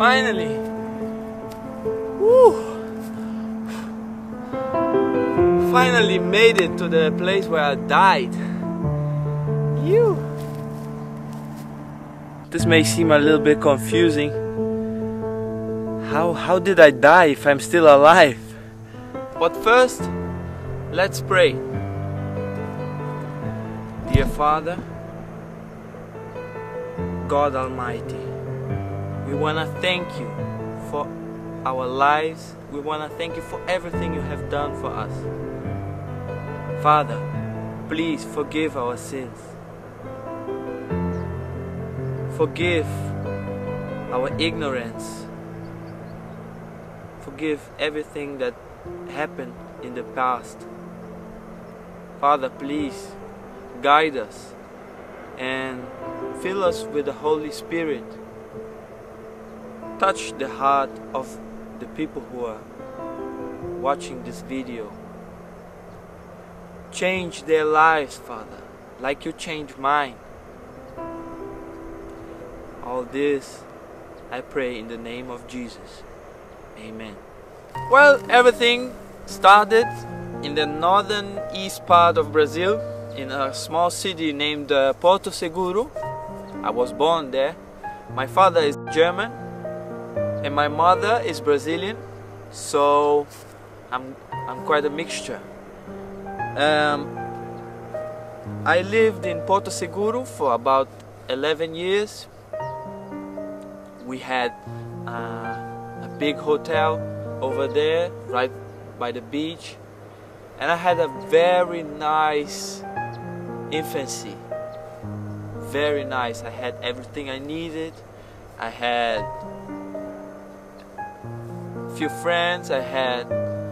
Finally! Woo! Finally made it to the place where I died. This may seem a little bit confusing. How did I die if I'm still alive? But first, let's pray. Dear Father, God Almighty, we want to thank you for our lives. We want to thank you for everything you have done for us. Father, please forgive our sins. Forgive our ignorance. Forgive everything that happened in the past. Father, please guide us and fill us with the Holy Spirit. Touch the heart of the people who are watching this video. Change their lives, Father, like you changed mine. All this I pray in the name of Jesus. Amen. Well, everything started in the northern east part of Brazil, in a small city named Porto Seguro. I was born there. My father is German and my mother is Brazilian, so I'm quite a mixture. I lived in Porto Seguro for about 11 years. We had a big hotel over there, right by the beach, and I had a very nice infancy. Very nice. I had everything I needed. I had a few friends. I had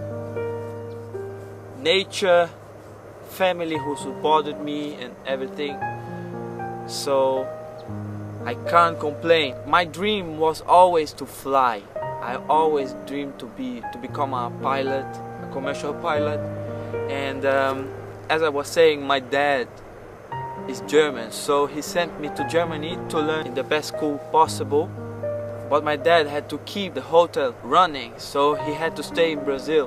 nature, family who supported me and everything. So I can't complain. My dream was always to fly. I always dreamed to become a pilot, a commercial pilot. And as I was saying, my dad is German, so he sent me to Germany to learn in the best school possible. But my dad had to keep the hotel running, so he had to stay in Brazil.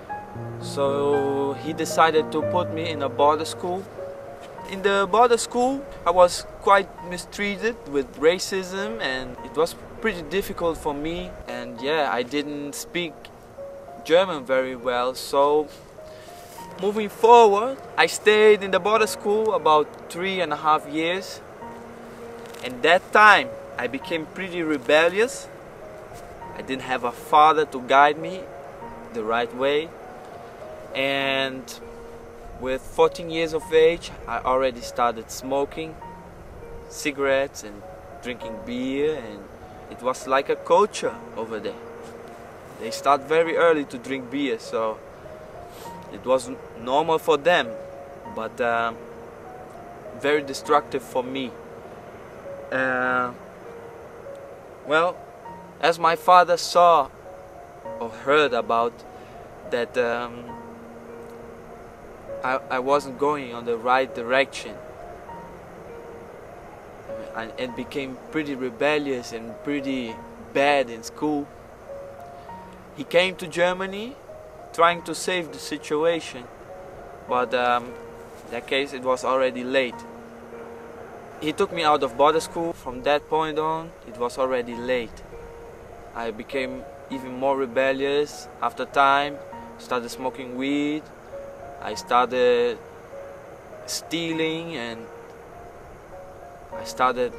So he decided to put me in a border school. In the border school, I was quite mistreated with racism, and it was pretty difficult for me. And yeah, I didn't speak German very well, so moving forward, I stayed in the border school about 3.5 years. And that time, I became pretty rebellious. I didn't have a father to guide me the right way. And with 14 years of age, I already started smoking cigarettes and drinking beer, and it was like a culture over there. They start very early to drink beer, so it was normal for them, but very destructive for me. Well, as my father saw or heard about that I wasn't going on the right direction and became pretty rebellious and pretty bad in school, he came to Germany trying to save the situation, but in that case it was already late. He took me out of border school. From that point on, it was already late. I became even more rebellious. After time, started smoking weed. I started stealing, and I started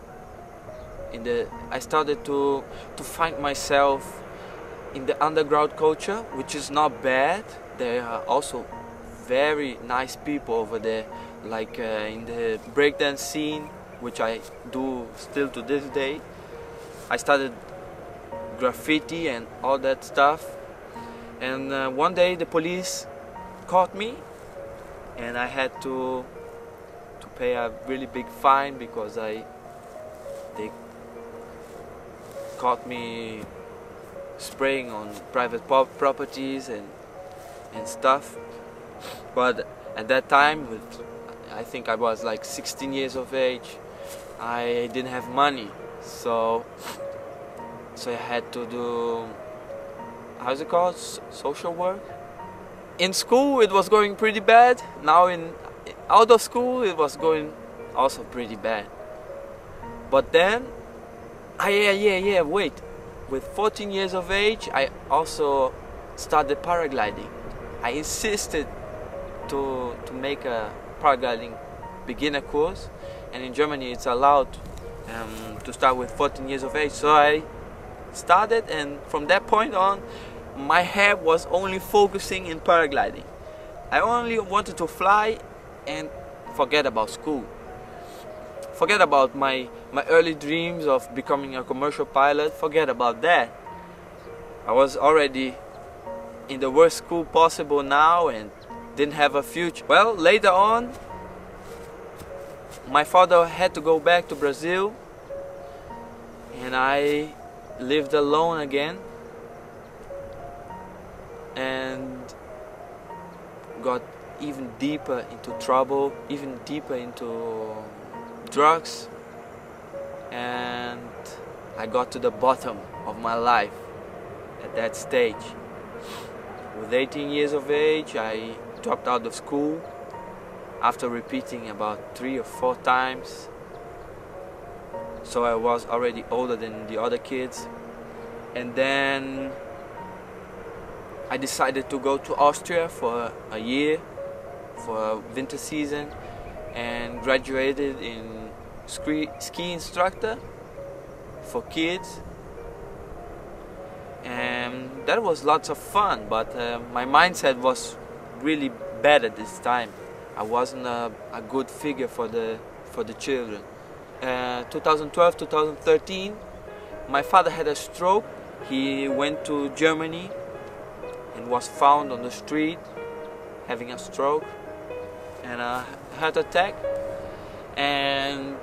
to find myself in the underground culture, which is not bad. There are also very nice people over there, like in the breakdance scene, which I do still to this day. I started graffiti and all that stuff, and one day the police caught me, and I had to pay a really big fine because they caught me spraying on private properties and stuff. But at that time, I think I was like 16 years of age, I didn't have money, so So I had to do, how's it called, social work. In school it was going pretty bad. Now out of school it was going also pretty bad. But then, wait. With 14 years of age, I also started paragliding. I insisted to make a paragliding beginner course, and in Germany it's allowed to start with 14 years of age. So I started, and from that point on, my head was only focusing in paragliding. I only wanted to fly and forget about school. Forget about my early dreams of becoming a commercial pilot. Forget about that. I was already in the worst school possible now and didn't have a future. Well, later on, my father had to go back to Brazil, and I lived alone again and got even deeper into trouble, even deeper into drugs, and I got to the bottom of my life at that stage. With 18 years of age, I dropped out of school after repeating about 3 or 4 times. So I was already older than the other kids. And then I decided to go to Austria for a year, for a winter season, and graduated in ski instructor for kids. And that was lots of fun, but my mindset was really bad at this time. I wasn't a good figure for the children. 2012, 2013, my father had a stroke. He went to Germany and was found on the street having a stroke and a heart attack, and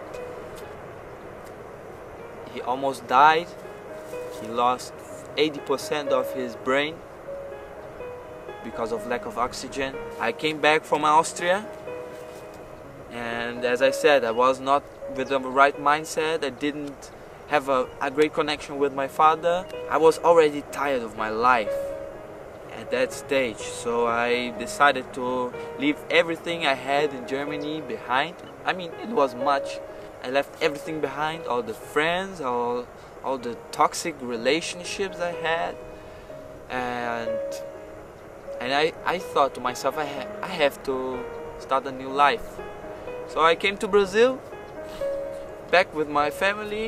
he almost died. He lost 80% of his brain because of lack of oxygen. I came back from Austria, and as I said, I was not with the right mindset. I didn't have a great connection with my father. I was already tired of my life at that stage, so I decided to leave everything I had in Germany behind. I mean, it was much. I left everything behind, all the friends, all the toxic relationships I had, and I thought to myself, I have to start a new life. So I came to Brazil, back with my family.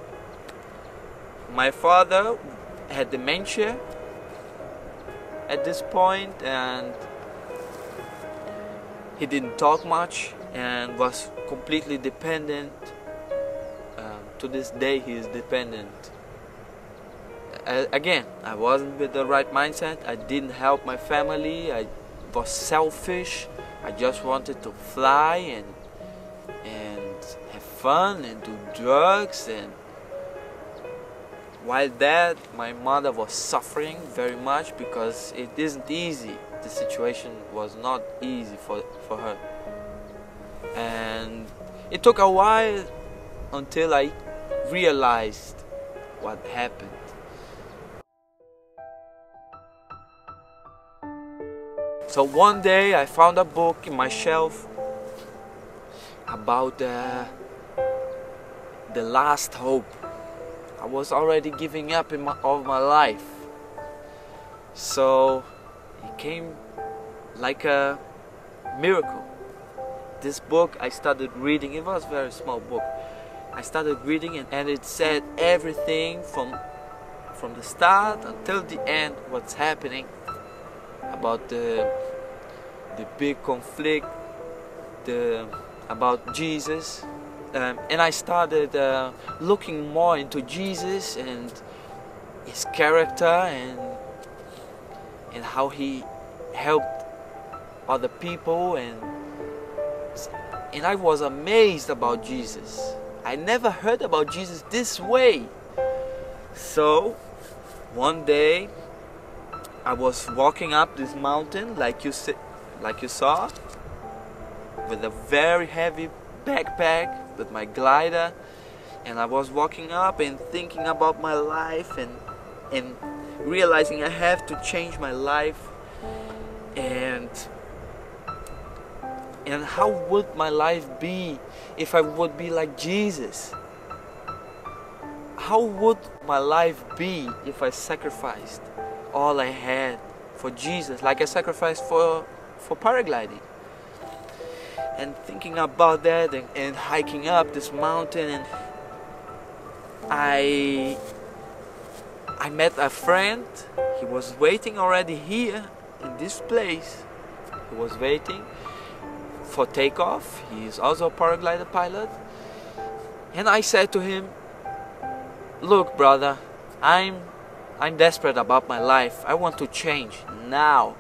My father had dementia at this point, and he didn't talk much and was completely dependent. To this day he is dependent. Again, I wasn't with the right mindset. I didn't help my family. I was selfish. I just wanted to fly and have fun and do drugs, and while that, my mother was suffering very much because it isn't easy. The situation was not easy for her, and it took a while until I realized what happened. So one day I found a book in my shelf about the last hope. I was already giving up of my life. So it came like a miracle. This book I started reading. It was a very small book. I started reading and it said everything from the start until the end, what's happening, about the big conflict, about Jesus, and I started looking more into Jesus and his character and how he helped other people, and I was amazed about Jesus. I never heard about Jesus this way. So one day I was walking up this mountain like you saw, with a very heavy backpack, with my glider, And I was walking up and thinking about my life and realizing I have to change my life. And how would my life be if I would be like Jesus? How would my life be if I sacrificed all I had for Jesus, like I sacrificed for paragliding? And thinking about that and hiking up this mountain, and I met a friend. He was waiting already here in this place. He was waiting for takeoff. He is also a paraglider pilot. And I said to him, "Look, brother, I'm desperate about my life. I want to change now.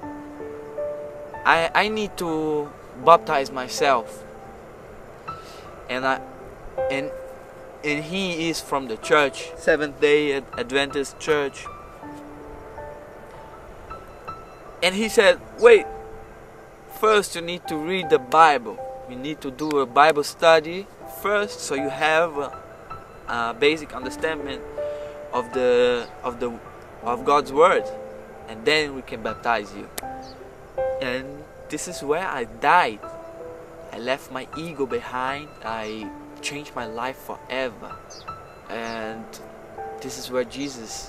I need to baptize myself." And he is from the church, Seventh-day Adventist church. And he said, "Wait, first you need to read the Bible. We need to do a Bible study first, so you have a basic understanding of God's word, and then we can baptize you." And this is where I died. I left my ego behind. I changed my life forever. And this is where Jesus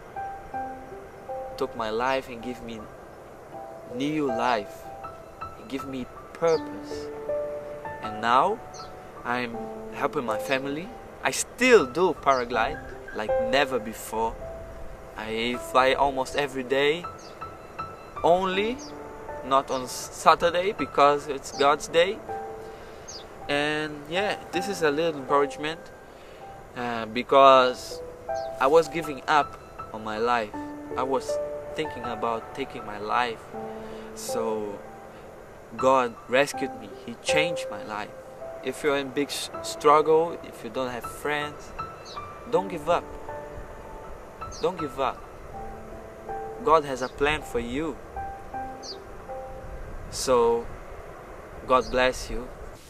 took my life and gave me new life. He gave me purpose. And now I'm helping my family. I still do paraglide like never before. I fly almost every day, only not on Saturday because it's God's day. And yeah, this is a little encouragement because I was giving up on my life. I was thinking about taking my life. So God rescued me. He changed my life. If you're in big struggle, if you don't have friends, don't give up. Don't give up. God has a plan for you. So God bless you.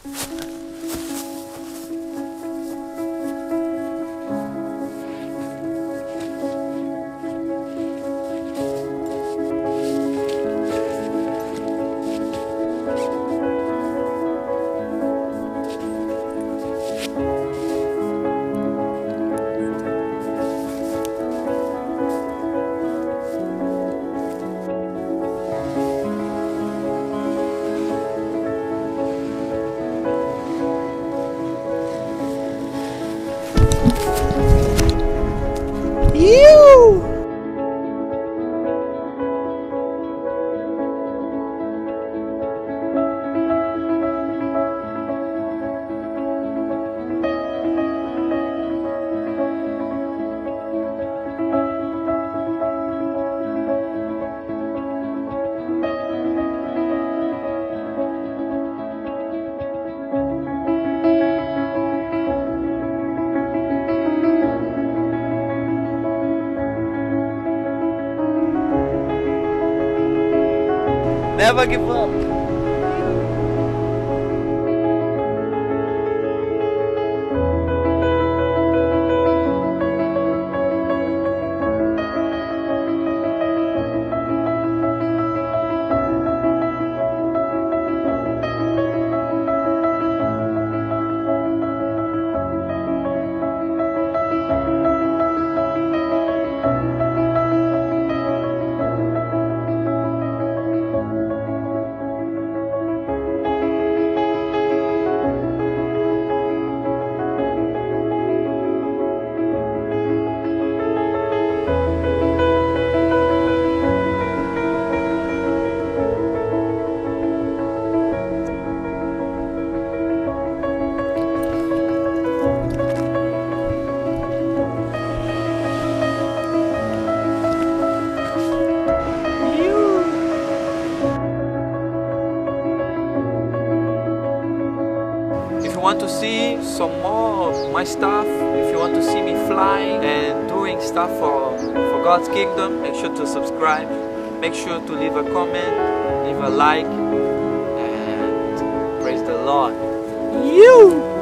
Never give up. Want to see some more of my stuff, if you want to see me flying and doing stuff for God's kingdom, make sure to subscribe, make sure to leave a comment, leave a like, and praise the Lord.